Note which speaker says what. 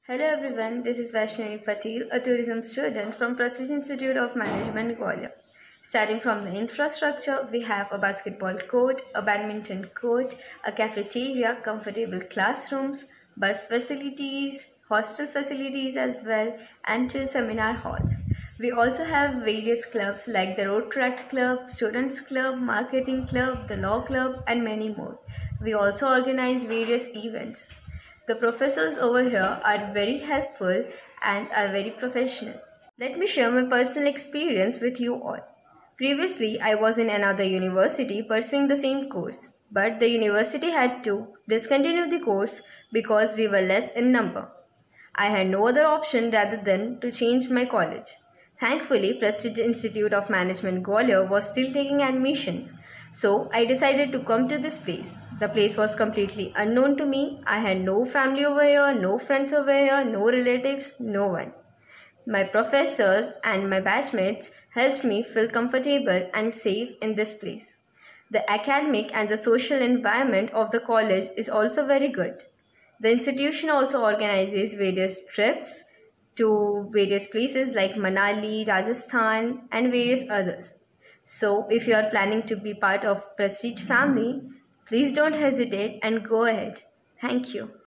Speaker 1: Hello everyone, this is Vaishnavi Patil, a tourism student from Prestige Institute of Management, Gwalior. Starting from the infrastructure, we have a basketball court, a badminton court, a cafeteria, comfortable classrooms, bus facilities, hostel facilities as well, and 2 seminar halls. We also have various clubs like the Rotaract Club, Students Club, Marketing Club, the Law Club, and many more. We also organize various events. The professors over here are very helpful and are very professional. Let me share my personal experience with you all. Previously, I was in another university pursuing the same course, but the university had to discontinue the course because we were less in number. I had no other option rather than to change my college. Thankfully, Prestige Institute of Management Gwalior was still taking admissions, so I decided to come to this place. The place was completely unknown to me. I had no family over here, no friends over here, no relatives, no one. My professors and my batchmates helped me feel comfortable and safe in this place. The academic and the social environment of the college is also very good. The institution also organizes various trips to various places like Manali, Rajasthan, and various others. So, if you are planning to be part of Prestige family, please don't hesitate and go ahead. Thank you.